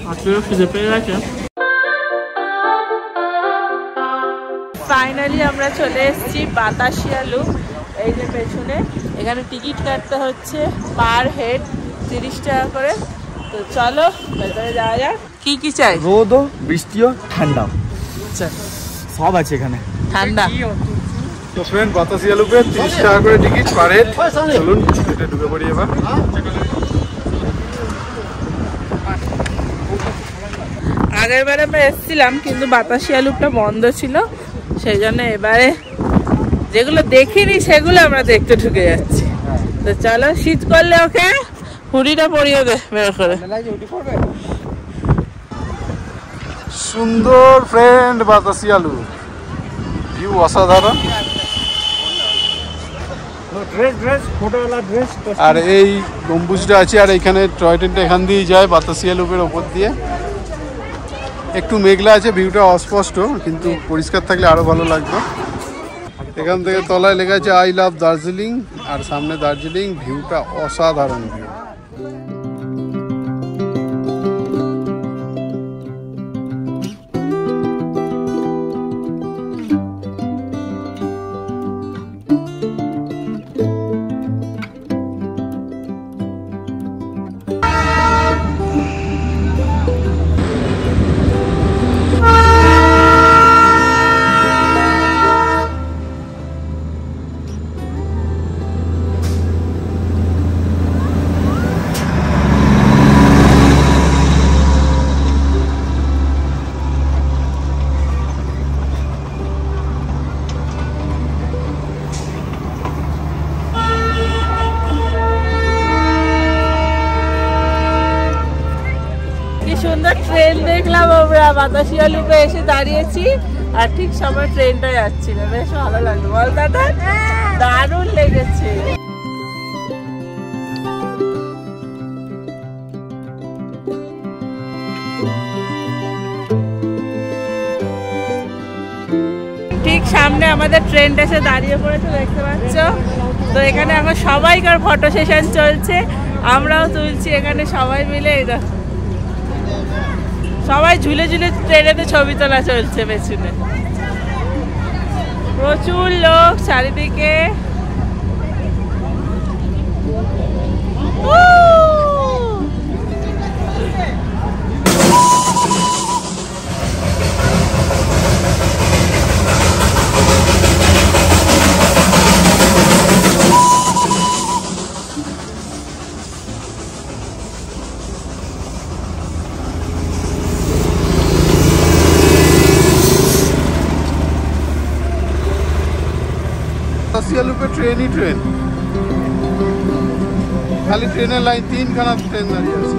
খিদে পেয়ে গেছে। ফাইনালি আমরা চলে এসেছি বাতাসিয়া লুপ। এই যে পেছনে, এখানে টিকিট কাটতে হচ্ছে পার হেড 30 টাকা করে। তো চলো ভেতরে যাওয়া যাক। কি কি চাই? রোদও, বৃষ্টিও, ঠান্ডাও, সব আছে এখানে। ঠান্ডা। তো ফ্রেন্ড, বাতাসিয়া লুপে 30 টাকা করে টিকিট পার হেড। চলুন এটা ঢুকে পড়ি এবার। আগের বারে আমরা এসেছিলাম কিন্তু বাতাসিয়া লুপটা বন্ধ ছিল, সেই জন্য এবারে যেগুলো দেখিনি সেগুলো আমরা দেখতে ঢুকে যাচ্ছি। তো চলো, শীত করলে ওকে হুডিটা পরিয়ে দে বের করে। সুন্দর ফ্রেন্ড বাতাসিয়া লুপ, ভিউ অসাধারণ। আর এই গম্বুজটা আছে, আর এখানে টয় ট্রেনটা এখান দিয়েই যায় বাতাসিয়া লুপের ওপর দিয়ে। একটু মেঘলা আছে, ভিউটা অস্পষ্ট, কিন্তু পরিষ্কার থাকলে আরো ভালো লাগবে। এখান থেকে তলায় লেখা আছে আই লাভ দার্জিলিং, আর সামনে দার্জিলিং। ভিউটা অসাধারণ ভিউ। সুন্দর ট্রেন দেখলাম আমরা, বাতাসিয়া লুপে এসে দাঁড়িয়েছি আর ঠিক সময় ট্রেনটা যাচ্ছিল। বেশ ভালো লাগলো, বল দাদা? দারুণ লেগেছে। ঠিক সামনে আমাদের ট্রেনটা এসে দাঁড়িয়ে পড়েছে, দেখতে পাচ্ছ। তো এখানে এখন সবাইকার ফটো সেশন চলছে, আমরাও তুলছি এখানে সবাই মিলে। এই দেখো, সবাই ঝুলে ঝুলে ট্রেনেতে ছবি তোলা চলছে পেছনে। প্রচুর লোক চারিদিকে। বাতাসিয়া লুপে ট্রেনই ট্রেন, খালি ট্রেনের লাইন 3খানা ট্রেন দাঁড়িয়ে আছে।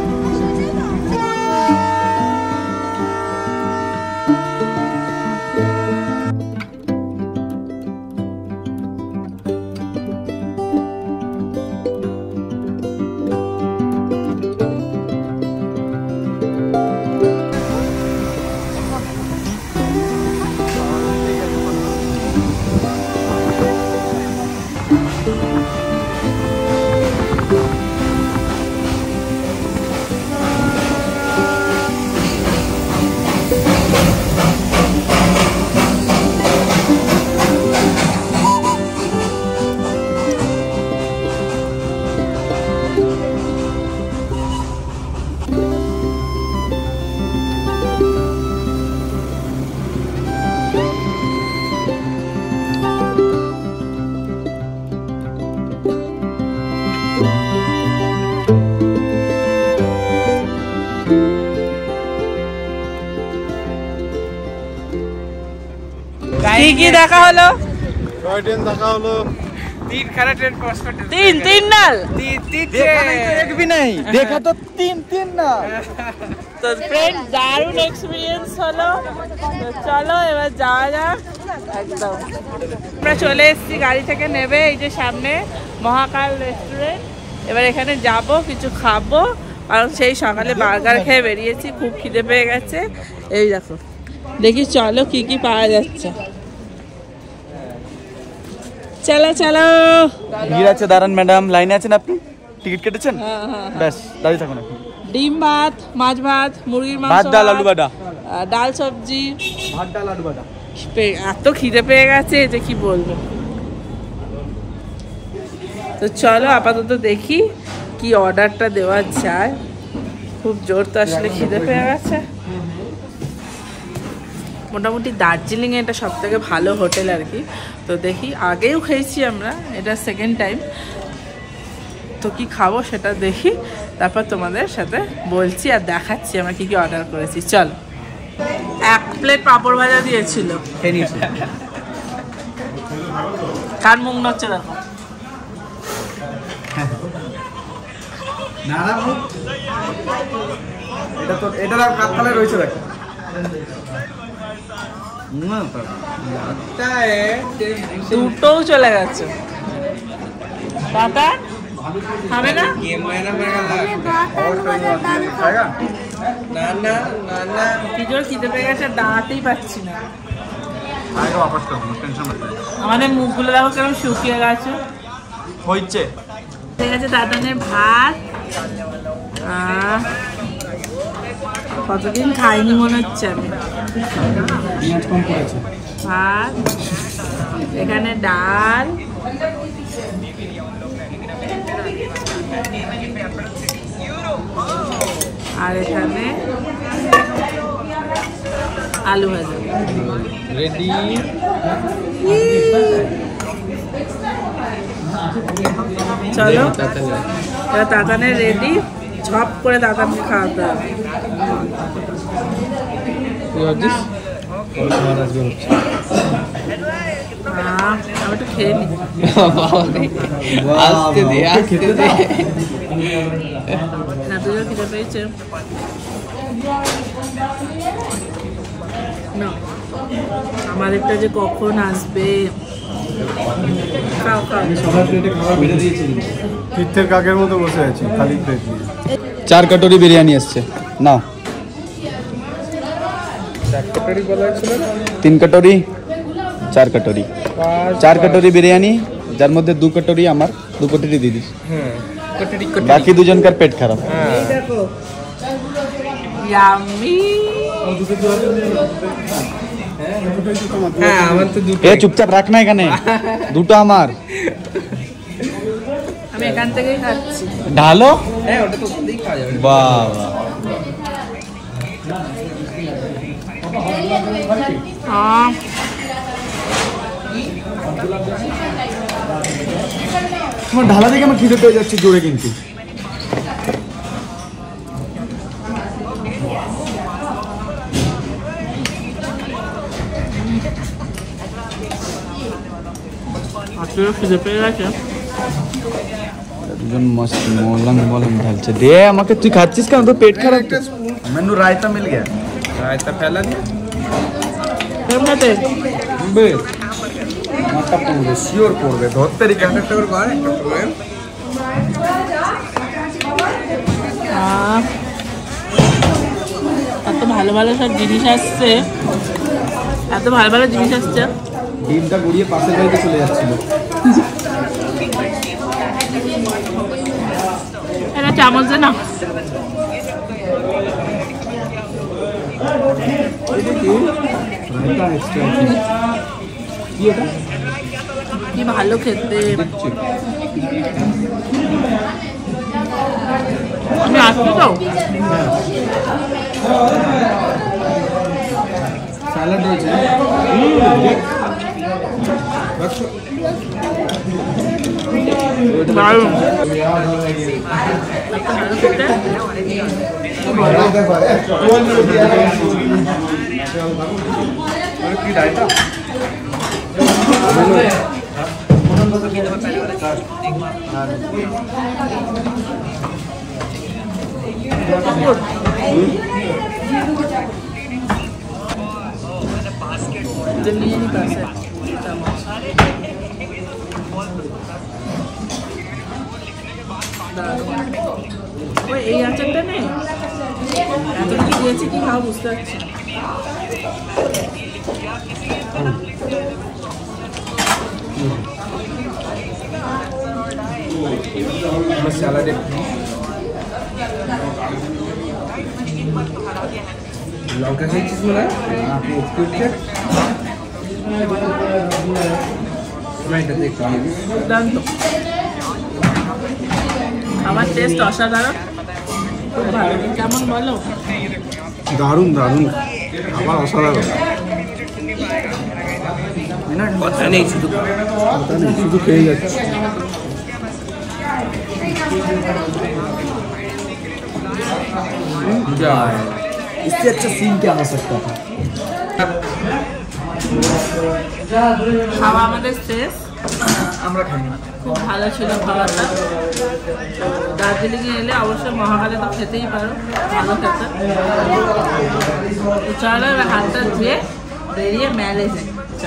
কি কি দেখা হলো? টয় ট্রেন দেখা হলো, 3খানা ট্রেন ক্রস করতে। তিন নাল एक भी नहीं देखा तो 3 ना। তো ফ্রেন্ড, দারুণ এক্সপিরিয়েন্স হলো। তো চলো এবার যাওয়া যাক। একদম আমরা চলে এসেছি গাড়ি থেকে নেবে। এই যে সামনে মহাকাল রেস্টুরেন্ট। এবার এখানে যাব, কিছু খাবো, কারণ সেই সকালে বার্গার খেয়ে বেরিয়েছি, খুব খিদে পেয়ে গেছে। এই দেখো, দেখি চলো কি কি পাওয়া যাচ্ছে। চলো চলো। ভিড় আছে, দাঁড়ান ম্যাডাম, লাইনে আছেন আপনি? টিকিট কেটেছেন? হ্যাঁ হ্যাঁ, ব্যাস দাঁড়িয়ে থাকুন এখন। ডিম ভাত, মাছ ভাত, মুরগির মাংস, ভাত ডাল আলু বাটা, ডাল সবজি, ভাত ডাল আলু বাটা। এত খিদে পেয়ে গেছে যে কি বলবো। তো চলো আপাতত দেখি কি অর্ডারটা দেওয়া যায়। খুব জোর তো আসলে খিদে পেয়ে গেছে। মোটামুটি দার্জিলিংয়ে এটা সব থেকে ভালো হোটেল আর কি। তো দেখি, আগেও খেয়েছি আমরা, এটা সেকেন্ড টাইম। তো কি খাবো সেটা দেখি, তারপর তোমাদের সাথে বলছি আর দেখাচ্ছি আমরা কি কি অর্ডার করেছি। চল। 1 প্লেট পাঁপড় ভাজা দিয়েছিল। খেয়ে নিয়েছি। কার মুখ নচ্ছে দেখো। না না, এটা তো এটা আর কাতলে রয়েছে দেখো। দুটোও চলে গেছে। দাদা খাবে না? কি জোর খিদে পেয়ে গেছে, দাঁড়াতেই পাচ্ছি না। আমাদের মুখগুলো দেখো কেমন শুকিয়ে গেছে। হয়েছে ঠিক আছে, দাদানের ভাত। কতদিন খাইনি মনে হচ্ছে আমি। ভাত, এখানে ডাল, আর এখানে আলু ভাজা। রেডি। চলো, এবার দাদানে রেডি, ঝপ করে দাদানকে খাওয়াতে হবে। আমি একটু খেয়ে নি। দুজন খিদে পেয়েছে না, আমাদেরটা যে কখন আসবে। খাও খাও। তীর্থের কাকের মতো বসে আছি খালি প্লেট নিয়ে। 4 कटोरी बिरयानी আসছে নাও। 3 कटोरी 4 कटोरी 4 कटोरी बिरयानी, যার মধ্যে 2 कटोरी আমার, 2 कटोरी দিয়ে দিস। বাকি দুজনকার পেট খারাপ। এই দেখো, ইয়াম্মি। হ্যাঁ আমার তো দুটো। এ চুপচাপ রাখ না এখানে, দুটো আমার। আমি এখান থেকেই খাচ্ছি। ঢালো। হ্যাঁ ওটা তো ওখান থেকেই খাওয়া যাবে। বাহ তোমার ঢালা দেখে আমার খিদে পেয়ে যাচ্ছে জোরে কিন্তু। খিদে পেয়ে গেছে। দুজন মস্ত মলম ঢালছে। দে আমাকে, তুই খাচ্ছিস কেন? তোর পেট খারাপ। মেনু রায়তা মিল গয়া। রায়তা ফেলা দিয়া কেমনে বে মাথা পড়বে, শিওর পড়বে। ধরতেরি ক্যান্ডারটা করে বার একটা প্রবলেম। এত ভালো ভালো সব জিনিস আসছে, এত ভালো ভালো জিনিস আসছে। ডিমটা গড়িয়ে পাশের বাড়িতে চলে যাচ্ছিল। এটা চামচ দে না। কি ভালো খেতে। আমি আসবো তো। স্যালাড রয়েছে। দারুণ। এই আচারটা নেই, এত কি দিয়েছি কি খাওয়া বুঝতে পারছি। স্যালাডে লঙ্কা খেয়েছিস মনে হয় আপনি এক্সকিউটেড এটা দেখতে দুর্দান্ত আমার টেস্ট অসাধারণ খুব ভালো কেমন বলো দারুণ দারুণ আবার অসাধারণ কথা নেই শুধু শুধু পেয়ে যাচ্ছে इससे अच्छा सीन क्या हो सकता था খাওয়া আমাদের শেষ আমরা খাই না খুব ভালো ছিল খাবারটা দার্জিলিংয়ে এলে অবশ্যই মহাকালে তো খেতেই পারো ভালো খেতে চলো এবার হাতটা ধুয়ে বেরিয়ে মেলে যাই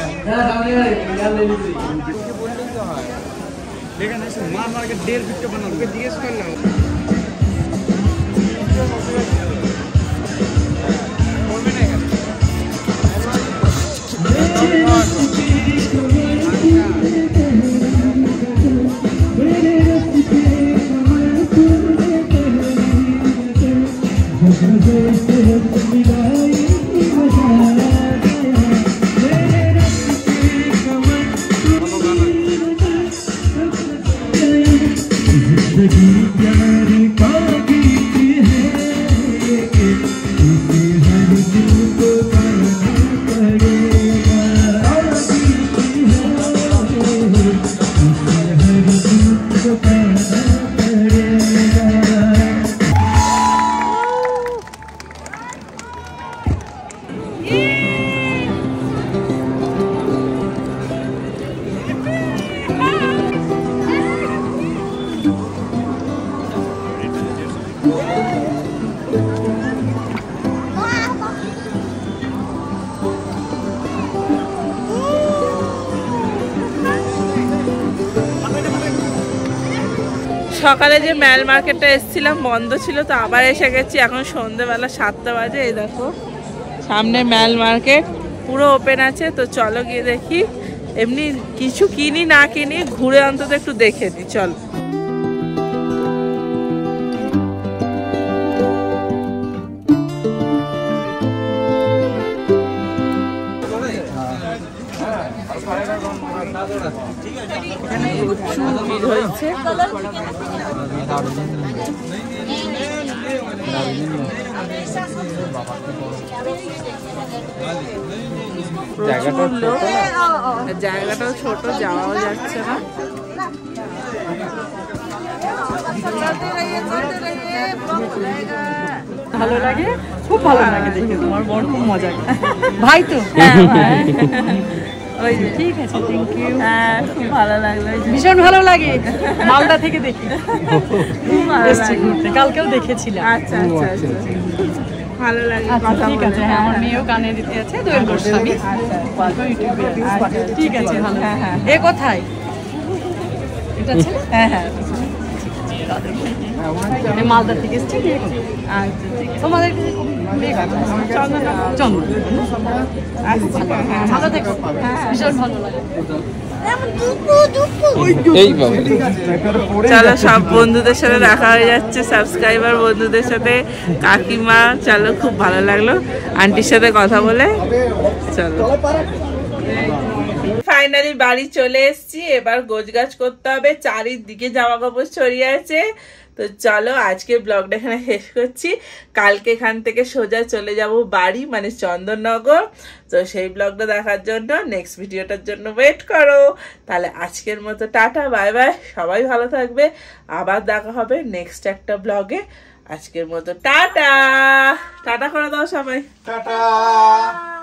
সকালে যে ম্যাল মার্কেটটা এসেছিলাম বন্ধ ছিল তো আবার এসে গেছি এখন সন্ধ্যেবেলা 7টা বাজে এই দেখো সামনে ম্যাল মার্কেট পুরো ওপেন আছে তো চলো গিয়ে দেখি এমনি কিছু কিনি না কিনি ঘুরে অন্তত একটু দেখে নিই চলো প্রচুর ভিড় হয়েছে জায়গাটাও ছোট যাওয়াও যাচ্ছে না ভালো লাগে খুব ভালো লাগে দেখে তোমার বড় খুব মজা ভাই তো ওই ঠিক আছে থ্যাংক ইউ হ্যাঁ খুব ভালো লাগলো ভীষণ ভালো লাগে মালদা থেকে দেখি এসছি ঘুরতে কালকেও দেখেছিলাম আচ্ছা আচ্ছা আচ্ছা ভালো লাগে আচ্ছা ঠিক আছে হ্যাঁ আমার মেয়েও গানে দিতে আছে দোয়েল গোস্বামী ঠিক আছে ভালো এ কোথায় এটা আছে হ্যাঁ হ্যাঁ মালদা থেকে এসছি তোমাদের ভীষণ ভালো লাগে চলো সব বন্ধুদের সাথে দেখা হয়ে যাচ্ছে সাবস্ক্রাইবার বন্ধুদের সাথে কাকিমা চলো খুব ভালো লাগলো আন্টির সাথে কথা বলে চলো ফাইনালি বাড়ি চলে এসেছি এবার গোছগাছ করতে হবে চারিদিকে জামা কাপড় ছড়িয়ে আছে তো চলো আজকে ব্লগটা এখানে শেষ করছি কালকে এখান থেকে সোজা চলে যাব বাড়ি মানে চন্দননগর তো সেই ব্লগটা দেখার জন্য নেক্সট ভিডিওটার জন্য ওয়েট করো তাহলে আজকের মতো টাটা বাই বাই সবাই ভালো থাকবে আবার দেখা হবে নেক্সট একটা ব্লগে আজকের মতো টাটা টাটা করে দাও সবাই টাটা